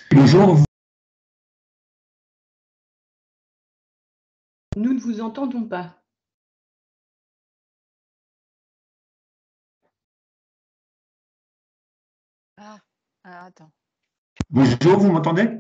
Bonjour. Nous ne vous entendons pas. Attends. Bonjour, vous m'entendez?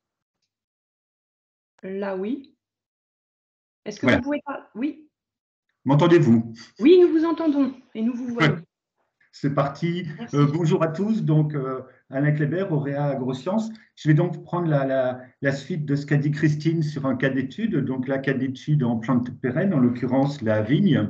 Là, oui. Est-ce que Voilà. vous pouvez pas? Oui. M'entendez-vous? Oui, nous vous entendons et nous vous voyons. C'est parti. Merci. Bonjour à tous. Donc, Alain Kléber, Auréa Agrosciences. Je vais donc prendre la suite de ce qu'a dit Christine sur un cas d'étude. Donc, là, cas d'étude en plantes pérennes, en l'occurrence la vigne.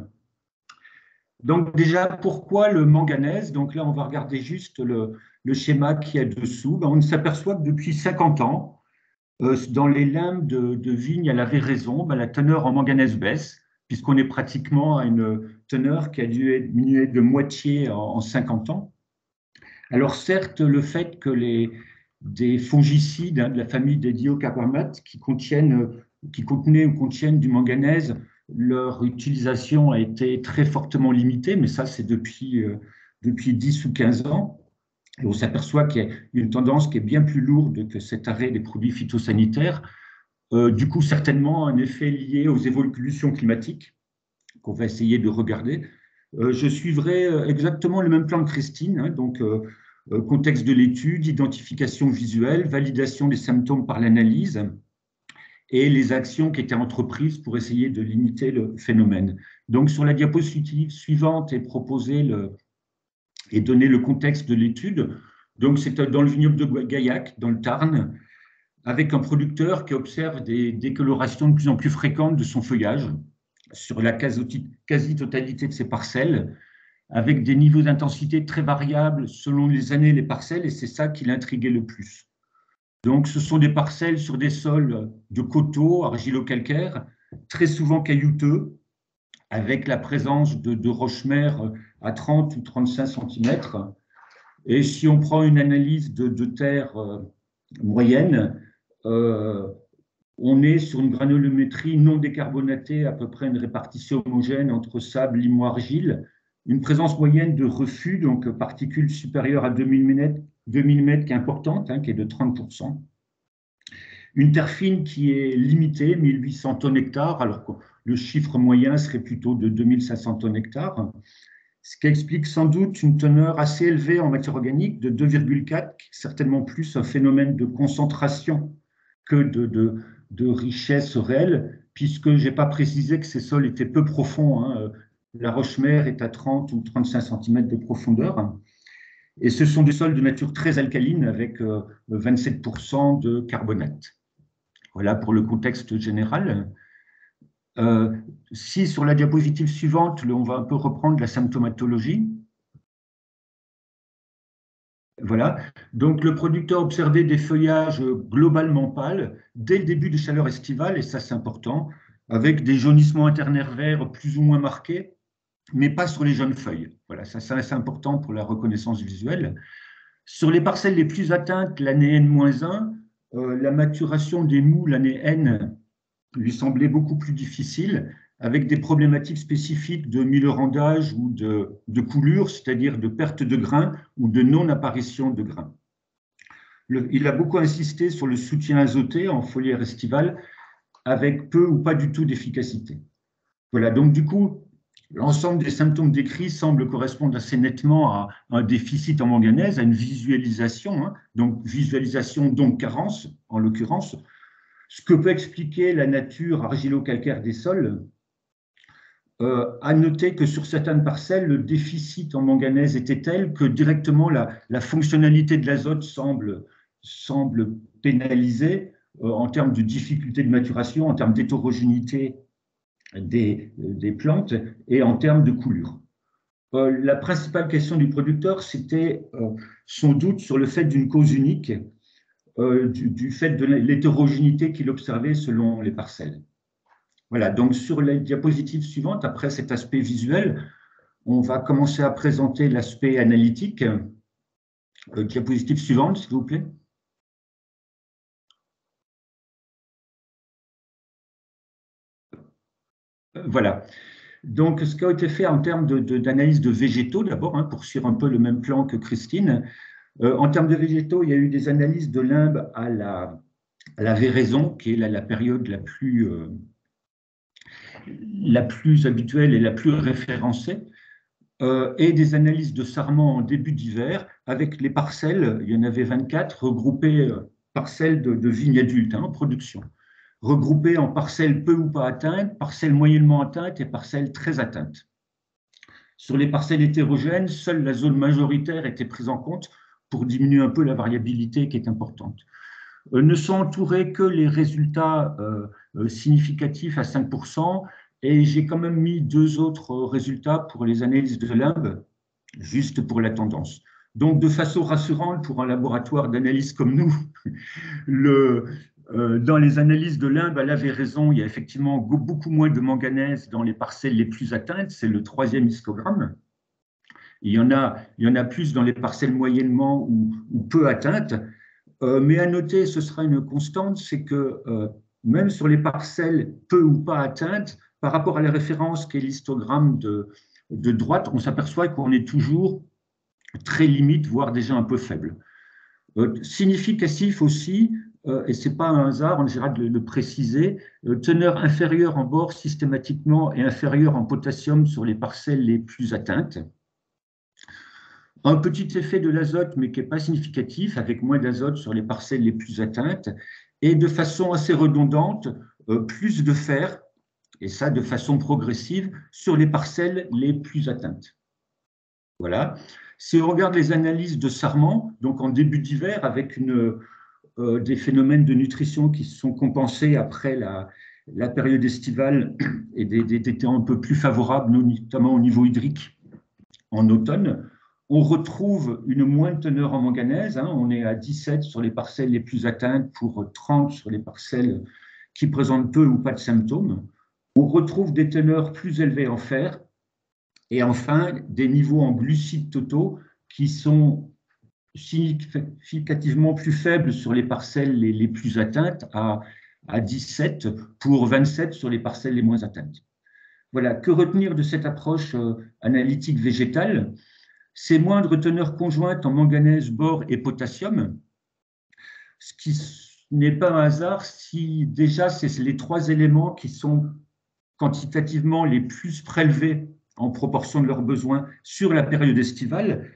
Donc, déjà, pourquoi le manganèse? Donc là, on va regarder juste le schéma qui est dessous. On s'aperçoit que depuis 50 ans, dans les limbes de vigne à la véraison, la teneur en manganèse baisse, puisqu'on est pratiquement à une teneur qui a diminué de moitié en 50 ans. Alors certes, le fait que des fongicides de la famille des diocarbamates qui contenaient ou contiennent du manganèse, leur utilisation a été très fortement limitée, mais ça c'est depuis 10 ou 15 ans. Et on s'aperçoit qu'il y a une tendance qui est bien plus lourde que cet arrêt des produits phytosanitaires. Du coup, certainement un effet lié aux évolutions climatiques qu'on va essayer de regarder. Je suivrai exactement le même plan que Christine, hein, donc contexte de l'étude, identification visuelle, validation des symptômes par l'analyse et les actions qui étaient entreprises pour essayer de limiter le phénomène. Donc, sur la diapositive suivante est proposé et donné le contexte de l'étude. Donc, c'est dans le vignoble de Gaillac, dans le Tarn, avec un producteur qui observe des décolorations de plus en plus fréquentes de son feuillage sur la quasi-totalité de ses parcelles, avec des niveaux d'intensité très variables selon les années et les parcelles, et c'est ça qui l'intriguait le plus. Donc, ce sont des parcelles sur des sols de coteaux, argilo-calcaires, très souvent caillouteux, avec la présence de roches-mères à 30 ou 35 cm. Et si on prend une analyse de terre moyenne, on est sur une granulométrie non décarbonatée, à peu près une répartition homogène entre sable, limo, argile, une présence moyenne de refus, donc particules supérieures à 2 mm, qui est importante, hein, qui est de 30%. Une terre fine qui est limitée, 1800 tonnes hectares, alors que le chiffre moyen serait plutôt de 2500 tonnes hectares, ce qui explique sans doute une teneur assez élevée en matière organique de 2,4, certainement plus un phénomène de concentration que de richesse réelle, puisque je n'ai pas précisé que ces sols étaient peu profonds, hein. La roche-mère est à 30 ou 35 cm de profondeur. Et ce sont des sols de nature très alcaline avec 27% de carbonate. Voilà pour le contexte général. Si sur la diapositive suivante, on va un peu reprendre la symptomatologie. Voilà. Donc, le producteur observait des feuillages globalement pâles dès le début de chaleur estivale, et ça, c'est important, avec des jaunissements internaires verts plus ou moins marqués, mais pas sur les jeunes feuilles. Voilà, ça c'est important pour la reconnaissance visuelle. Sur les parcelles les plus atteintes, l'année N-1, la maturation des mous, l'année N, lui semblait beaucoup plus difficile, avec des problématiques spécifiques de millerandage ou de coulure, c'est-à-dire de perte de grains ou de non-apparition de grains. Il a beaucoup insisté sur le soutien azoté en foliaire estivale, avec peu ou pas du tout d'efficacité. Voilà, donc du coup, l'ensemble des symptômes décrits semblent correspondre assez nettement à un déficit en manganèse, à une visualisation, hein, donc visualisation, donc carence, en l'occurrence, ce que peut expliquer la nature argilo-calcaire des sols. À noter que sur certaines parcelles, le déficit en manganèse était tel que directement la fonctionnalité de l'azote semble pénalisée en termes de difficulté de maturation, en termes d'hétérogénéité des plantes et en termes de coulure. La principale question du producteur, c'était son doute sur le fait d'une cause unique, du fait de l'hétérogénéité qu'il observait selon les parcelles. Voilà, donc sur les diapositives suivantes, après cet aspect visuel, on va commencer à présenter l'aspect analytique. Diapositive suivante, s'il vous plaît. Voilà. Donc, ce qui a été fait en termes d'analyse de végétaux, d'abord, hein, pour suivre un peu le même plan que Christine, En termes de végétaux, il y a eu des analyses de limbes à la Véraison, qui est la période la plus habituelle et la plus référencée, et des analyses de sarments en début d'hiver avec les parcelles, il y en avait 24, regroupées parcelles de vignes adultes en production, regroupées en parcelles peu ou pas atteintes, parcelles moyennement atteintes et parcelles très atteintes. Sur les parcelles hétérogènes, seule la zone majoritaire était prise en compte pour diminuer un peu la variabilité qui est importante. Ne sont entourés que les résultats significatifs à 5%, et j'ai quand même mis 2 autres résultats pour les analyses de limbes, juste pour la tendance. Donc, de façon rassurante pour un laboratoire d'analyse comme nous, dans les analyses de limbes, elle avait raison, il y a effectivement beaucoup moins de manganèse dans les parcelles les plus atteintes, c'est le 3e histogramme. Il y en a plus dans les parcelles moyennement ou peu atteintes. Mais à noter, ce sera une constante, c'est que même sur les parcelles peu ou pas atteintes, par rapport à la référence qui est l'histogramme de droite, on s'aperçoit qu'on est toujours très limite, voire déjà un peu faible. Significatif aussi, et ce n'est pas un hasard, on essaiera de le préciser, teneur inférieure en bore systématiquement et inférieure en potassium sur les parcelles les plus atteintes. Un petit effet de l'azote, mais qui n'est pas significatif, avec moins d'azote sur les parcelles les plus atteintes, et de façon assez redondante, plus de fer, et ça de façon progressive, sur les parcelles les plus atteintes. Voilà. Si on regarde les analyses de sarments, donc en début d'hiver, avec des phénomènes de nutrition qui se sont compensés après la période estivale et des temps un peu plus favorables, notamment au niveau hydrique en automne, on retrouve une moindre teneur en manganèse. On est à 17 sur les parcelles les plus atteintes pour 30 sur les parcelles qui présentent peu ou pas de symptômes. On retrouve des teneurs plus élevées en fer et enfin des niveaux en glucides totaux qui sont significativement plus faibles sur les parcelles les plus atteintes, à 17 pour 27 sur les parcelles les moins atteintes. Voilà, que retenir de cette approche analytique végétale? Ces moindres teneurs conjointes en manganèse, bore et potassium, ce qui n'est pas un hasard si déjà c'est les 3 éléments qui sont quantitativement les plus prélevés en proportion de leurs besoins sur la période estivale.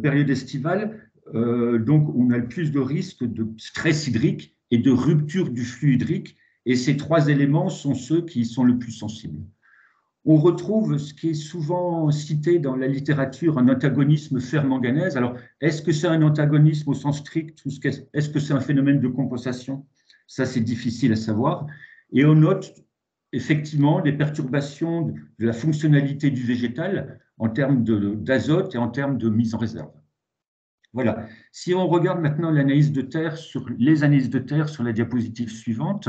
Donc on a le plus de risques de stress hydrique et de rupture du flux hydrique, et ces 3 éléments sont ceux qui sont le plus sensibles. On retrouve ce qui est souvent cité dans la littérature, un antagonisme fer-manganèse. Alors, est-ce que c'est un antagonisme au sens strict ou est-ce que c'est un phénomène de compensation? Ça, c'est difficile à savoir. Et on note effectivement des perturbations de la fonctionnalité du végétal en termes d'azote et en termes de mise en réserve. Voilà. Si on regarde maintenant les analyses de terre sur la diapositive suivante,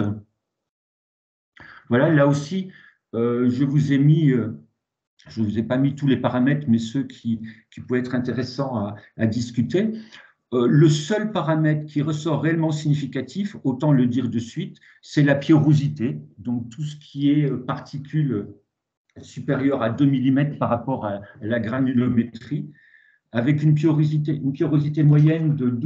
voilà, là aussi, je vous ai pas mis tous les paramètres, mais ceux qui pouvaient être intéressants à discuter. Le seul paramètre qui ressort réellement significatif, autant le dire de suite, c'est la pyorosité, donc tout ce qui est particules supérieures à 2 mm par rapport à la granulométrie, avec une pyorosité moyenne de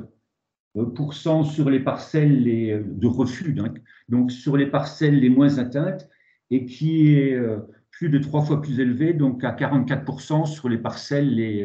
12% sur les parcelles de reflux, donc sur les parcelles les moins atteintes, et qui est plus de 3 fois plus élevé, donc à 44% sur les parcelles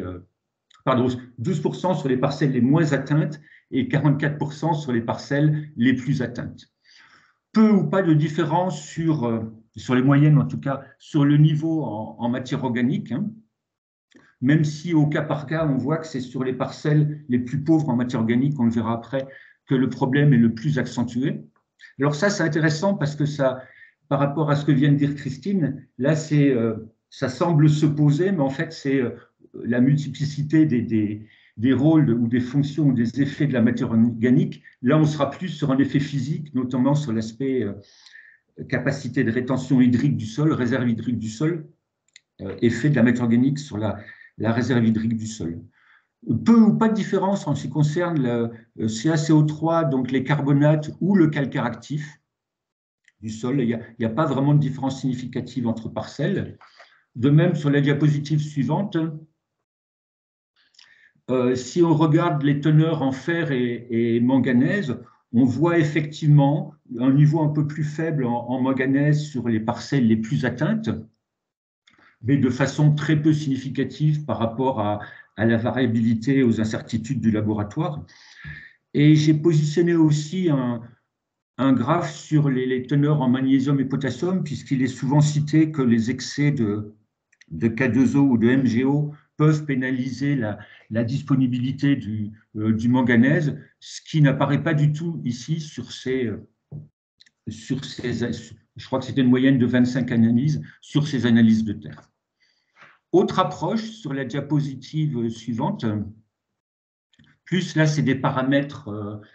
12% sur les parcelles les moins atteintes et 44% sur les parcelles les plus atteintes. Peu ou pas de différence sur les moyennes, en tout cas, sur le niveau en matière organique, même si au cas par cas, on voit que c'est sur les parcelles les plus pauvres en matière organique, on le verra après, que le problème est le plus accentué. Alors ça, c'est intéressant parce que ça, par rapport à ce que vient de dire Christine, là, ça semble se poser, mais en fait, c'est la multiplicité des rôles ou des fonctions ou des effets de la matière organique. Là, on sera plus sur un effet physique, notamment sur l'aspect capacité de rétention hydrique du sol, réserve hydrique du sol, effet de la matière organique sur la réserve hydrique du sol. Peu ou pas de différence en ce qui concerne le CaCO3, donc les carbonates ou le calcaire actif du sol. Il n'y a pas vraiment de différence significative entre parcelles. De même, sur la diapositive suivante, Si on regarde les teneurs en fer et manganèse, on voit effectivement un niveau un peu plus faible en manganèse sur les parcelles les plus atteintes, mais de façon très peu significative par rapport à la variabilité et aux incertitudes du laboratoire. Et j'ai positionné aussi un graphe sur les teneurs en magnésium et potassium, puisqu'il est souvent cité que les excès de K2O ou de MgO peuvent pénaliser la disponibilité du manganèse, ce qui n'apparaît pas du tout ici sur ces, je crois que c'était une moyenne de 25 analyses sur ces analyses de terre. Autre approche sur la diapositive suivante, plus là c'est des paramètres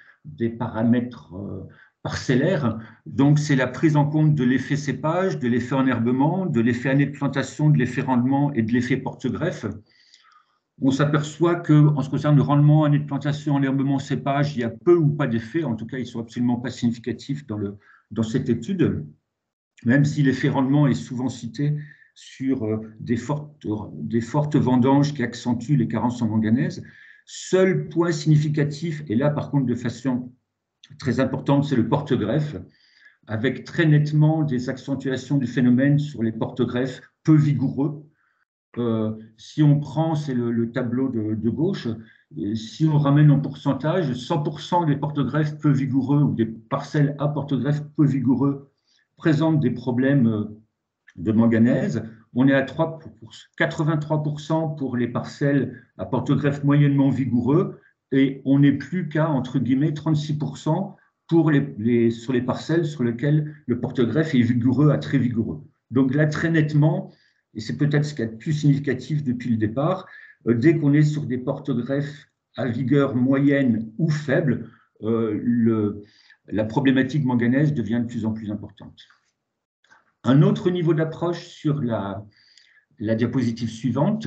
parcellaires, donc c'est la prise en compte de l'effet cépage, de l'effet enherbement, de l'effet année de plantation, de l'effet rendement et de l'effet porte-greffe. On s'aperçoit qu'en ce qui concerne le rendement, année de plantation, enherbement, cépage, il y a peu ou pas d'effets, en tout cas ils ne sont absolument pas significatifs dans cette étude, même si l'effet rendement est souvent cité sur des fortes vendanges qui accentuent les carences en manganèse. Seul point significatif, et là par contre de façon très importante, c'est le porte-greffe, avec très nettement des accentuations du phénomène sur les porte-greffes peu vigoureux. Si on prend, c'est le tableau de gauche, si on ramène en pourcentage, 100% des porte-greffes peu vigoureux ou des parcelles à porte-greffe peu vigoureux présentent des problèmes de manganèse. On est à 83% pour les parcelles à porte-greffe moyennement vigoureux et on n'est plus qu'à, entre guillemets, 36% sur les parcelles sur lesquelles le porte-greffe est vigoureux à très vigoureux. Donc là, très nettement, et c'est peut-être ce qui est le plus significatif depuis le départ, dès qu'on est sur des porte-greffes à vigueur moyenne ou faible, la problématique manganèse devient de plus en plus importante. Un autre niveau d'approche sur la diapositive suivante.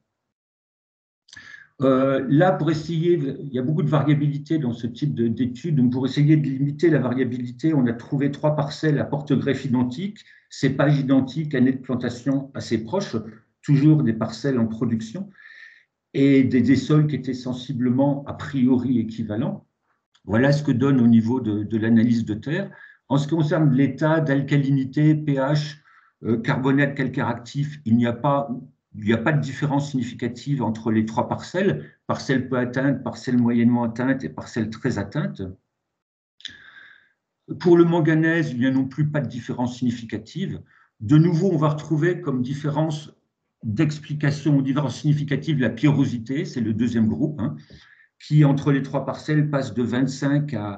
Là, pour essayer, il y a beaucoup de variabilité dans ce type d'études, donc pour essayer de limiter la variabilité, on a trouvé 3 parcelles à porte-greffe identiques, cépages identiques, années de plantation assez proches, toujours des parcelles en production, et des sols qui étaient sensiblement a priori équivalents. Voilà ce que donne au niveau de l'analyse de terre. En ce qui concerne l'état d'alcalinité, pH, carbonate calcaire actif, il n'y a pas de différence significative entre les 3 parcelles, parcelles peu atteintes, parcelles moyennement atteintes et parcelles très atteintes. Pour le manganèse, il n'y a non plus pas de différence significative. De nouveau, on va retrouver comme différence d'explication ou différence significative la pyrrhosité, c'est le deuxième groupe, qui entre les 3 parcelles passe de 25 à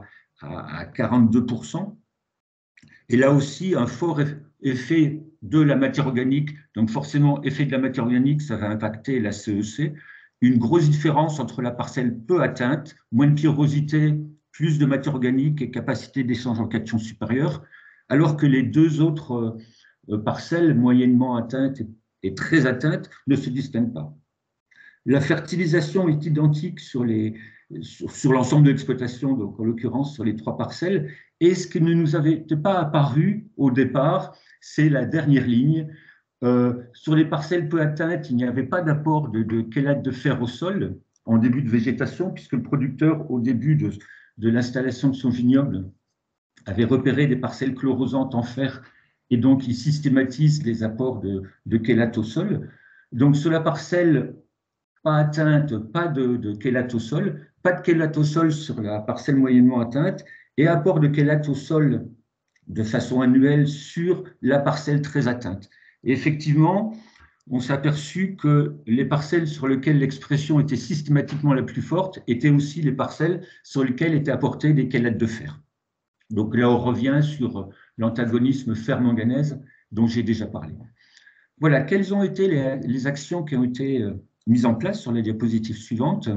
42%. Et là aussi, un fort effet de la matière organique, donc forcément, effet de la matière organique, ça va impacter la CEC. Une grosse différence entre la parcelle peu atteinte, moins de pyrrhosité, plus de matière organique et capacité d'échange en cation supérieure, alors que les 2 autres parcelles, moyennement atteintes et très atteintes, ne se distinguent pas. La fertilisation est identique sur l'ensemble de l'exploitation, donc en l'occurrence sur les 3 parcelles. Et ce qui ne nous avait pas apparu au départ, c'est la dernière ligne. Sur les parcelles peu atteintes, il n'y avait pas d'apport de chélate de fer au sol en début de végétation, puisque le producteur, au début de l'installation de son vignoble, avait repéré des parcelles chlorosantes en fer, et donc il systématise les apports de chélate au sol. Donc sur la parcelle pas atteinte, pas de chélate au sol, pas de chélate au sol sur la parcelle moyennement atteinte, et apport de chélate au sol de façon annuelle sur la parcelle très atteinte. Et effectivement, on s'est aperçu que les parcelles sur lesquelles l'expression était systématiquement la plus forte étaient aussi les parcelles sur lesquelles étaient apportés des chélates de fer. Donc là, on revient sur l'antagonisme fer-manganèse dont j'ai déjà parlé. Voilà, quelles ont été les actions qui ont été mises en place sur la diapositive suivante.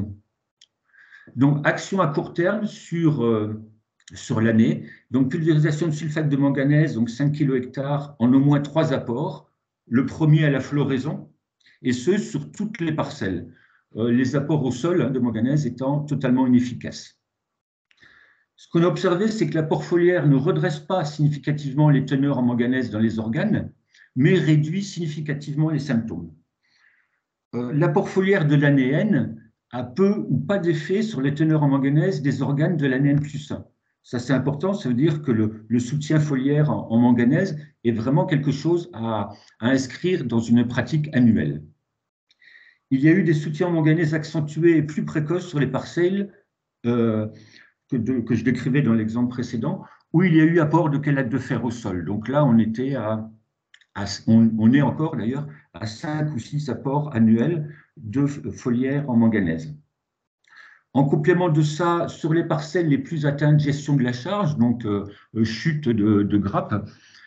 Donc, action à court terme sur l'année. Donc, pulvérisation de sulfate de manganèse, donc 5 kg/ha en au moins 3 apports. Le premier à la floraison, et ce, sur toutes les parcelles. Les apports au sol de manganèse étant totalement inefficaces. Ce qu'on a observé, c'est que l'apport foliaire ne redresse pas significativement les teneurs en manganèse dans les organes, mais réduit significativement les symptômes. L'apport foliaire de l'année N a peu ou pas d'effet sur les teneurs en manganèse des organes de l'ANN+1. Ça, c'est important, ça veut dire que le soutien foliaire en manganèse est vraiment quelque chose à inscrire dans une pratique annuelle. Il y a eu des soutiens en manganèse accentués et plus précoces sur les parcelles que je décrivais dans l'exemple précédent, où il y a eu apport de chélate de fer au sol. Donc là, on était on est encore d'ailleurs à 5 ou 6 apports annuels de foliaire en manganèse. En complément de ça, sur les parcelles les plus atteintes de gestion de la charge, donc chute de grappes,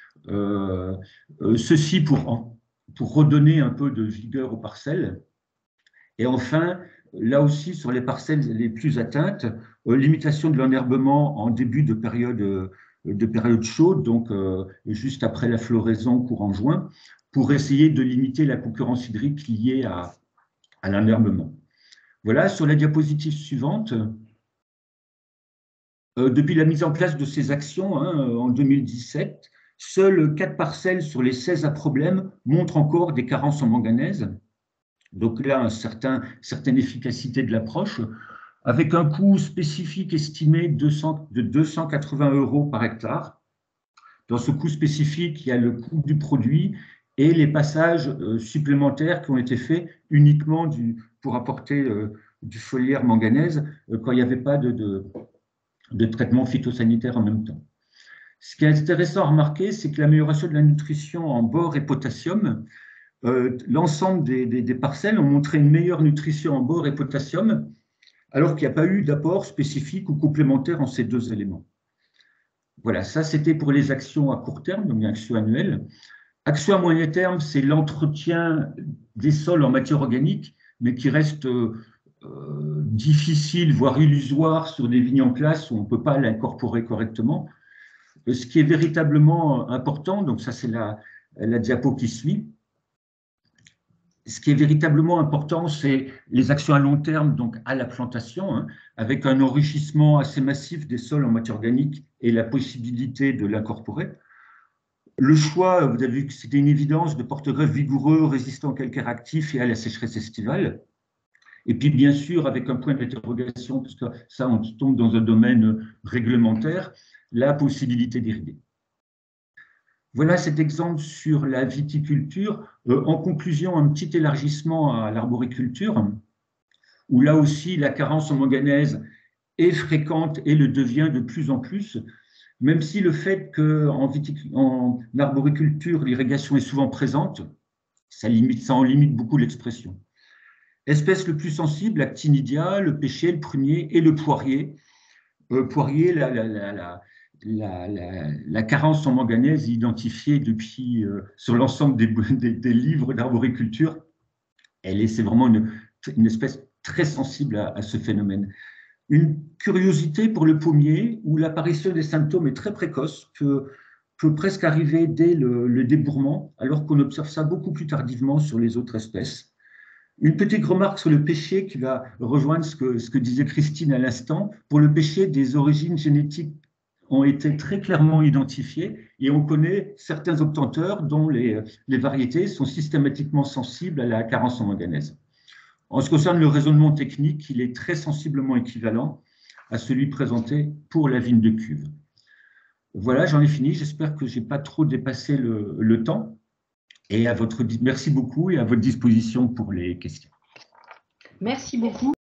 ceci pour redonner un peu de vigueur aux parcelles. Et enfin, là aussi, sur les parcelles les plus atteintes, limitation de l'enherbement en début de période chaude, donc juste après la floraison courant juin, pour essayer de limiter la concurrence hydrique liée à l'enherbement. Voilà, sur la diapositive suivante, depuis la mise en place de ces actions en 2017, seules 4 parcelles sur les 16 à problème montrent encore des carences en manganèse. Donc là, certaine efficacité de l'approche, avec un coût spécifique estimé de 280 € par hectare. Dans ce coût spécifique, il y a le coût du produit et les passages supplémentaires qui ont été faits uniquement pour apporter du foliaire manganèse quand il n'y avait pas de traitement phytosanitaire en même temps. Ce qui est intéressant à remarquer, c'est que l'amélioration de la nutrition en bore et potassium, l'ensemble des parcelles ont montré une meilleure nutrition en bore et potassium, alors qu'il n'y a pas eu d'apport spécifique ou complémentaire en ces deux éléments. Voilà, ça c'était pour les actions à court terme, donc actions annuelles. Action à moyen terme, c'est l'entretien des sols en matière organique, mais qui reste difficile, voire illusoire sur des vignes en place où on ne peut pas l'incorporer correctement. Ce qui est véritablement important, donc ça c'est la diapo qui suit, ce qui est véritablement important, c'est les actions à long terme, donc à la plantation, avec un enrichissement assez massif des sols en matière organique et la possibilité de l'incorporer. Le choix, vous avez vu que c'était une évidence, de porte-greffes vigoureux, résistants au calcaire actif et à la sécheresse estivale. Et puis, bien sûr, avec un point d'interrogation, parce que ça, on tombe dans un domaine réglementaire, la possibilité d'irriguer. Voilà cet exemple sur la viticulture. En conclusion, un petit élargissement à l'arboriculture, où là aussi, la carence en manganèse est fréquente et le devient de plus en plus, même si le fait qu'en arboriculture, l'irrigation est souvent présente, ça en limite beaucoup l'expression. Espèces le plus sensibles, l'actinidia, le pêcher, le prunier et le poirier. Poirier, la carence en manganèse identifiée depuis sur l'ensemble des livres d'arboriculture, c'est vraiment une espèce très sensible à ce phénomène. Une curiosité pour le pommier, où l'apparition des symptômes est très précoce, peut presque arriver dès le débourrement, alors qu'on observe ça beaucoup plus tardivement sur les autres espèces. Une petite remarque sur le pêcher qui va rejoindre ce que disait Christine à l'instant. Pour le pêcher, des origines génétiques ont été très clairement identifiées et on connaît certains obtenteurs dont les variétés sont systématiquement sensibles à la carence en manganèse. En ce qui concerne le raisonnement technique, il est très sensiblement équivalent à celui présenté pour la vigne de cuve. Voilà, j'en ai fini. J'espère que je n'ai pas trop dépassé le temps. Et merci beaucoup et à votre disposition pour les questions. Merci beaucoup.